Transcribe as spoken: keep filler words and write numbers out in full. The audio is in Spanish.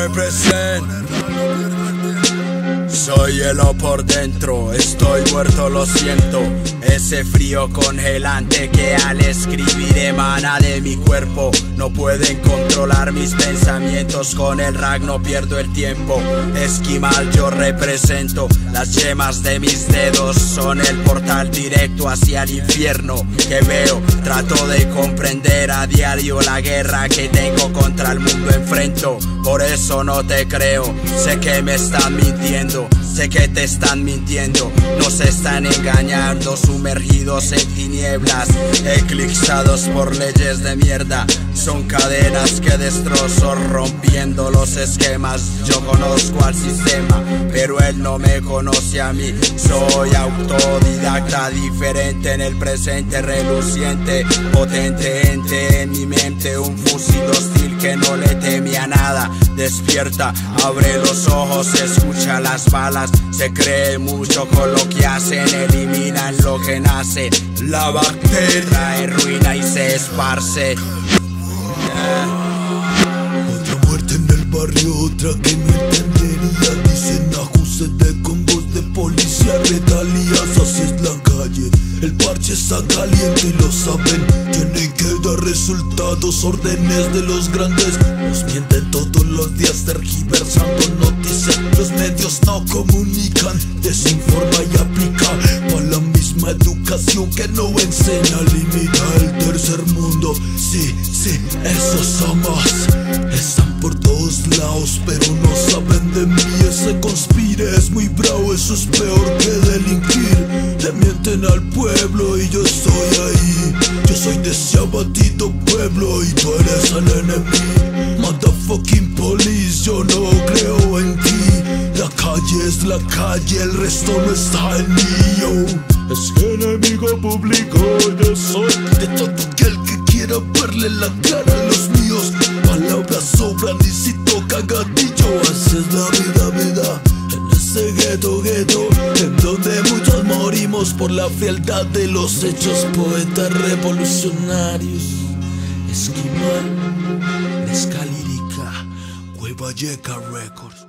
represent. Soy hielo por dentro, estoy muerto, lo siento. Ese frío congelante que al escribir emana de mi cuerpo. No pueden controlar mis pensamientos, con el rag no pierdo el tiempo. Esquimal yo represento, las yemas de mis dedos son el portal directo hacia el infierno que veo. Trato de comprender a diario la guerra que tengo contra el mundo enfrento. Por eso no te creo, sé que me están mintiendo. Sé que te están mintiendo, nos están engañando, sumergidos en tinieblas, eclipsados por leyes de mierda. Son cadenas que destrozo, rompiendo los esquemas. Yo conozco al sistema, pero él no me conoce a mí. Soy autodidacta, diferente en el presente, reluciente, potente ente en mi mente. Un fusil hostil que no le teme a nada. Despierta, abre los ojos, escucha las balas. Se cree mucho con lo que hacen, eliminan lo que nace. La bacteria trae ruina y se esparce. Otra muerte en el barrio, otra que no entendería. Dicen ajúsete con voz de policía, retalías, así es la calle. El parche está caliente y lo saben. Tienen que dar resultados, órdenes de los grandes. Nos mienten todos los días, tergiversando noticias. Los medios no comunican, desinforma y aplica para la misma educación que no enseña. Limita el tercer mundo, sí, sí, esos somos. Están por todos lados, pero no saben de mí. Ese conspire es muy bravo, eso es peor que delinquir. Le mienten al pueblo y yo estoy ahí. Yo soy de ese abatido pueblo y tú eres el enemigo. Motherfucking police, yo no creo en ti. La calle es la calle, el resto no está en mí. Yo es enemigo público, yo soy de todo aquel que quiera verle la cara a los míos. Palabras sobran y si toca gatillo, así es la vida, vida. En ese gueto, gueto, en donde muchos morimos por la frialdad de los hechos. Poetas revolucionarios, Esquimal, Mezcal Lírica, Cueva Yeca Records.